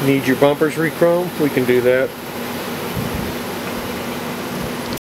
Need your bumpers re-chrome? We can do that.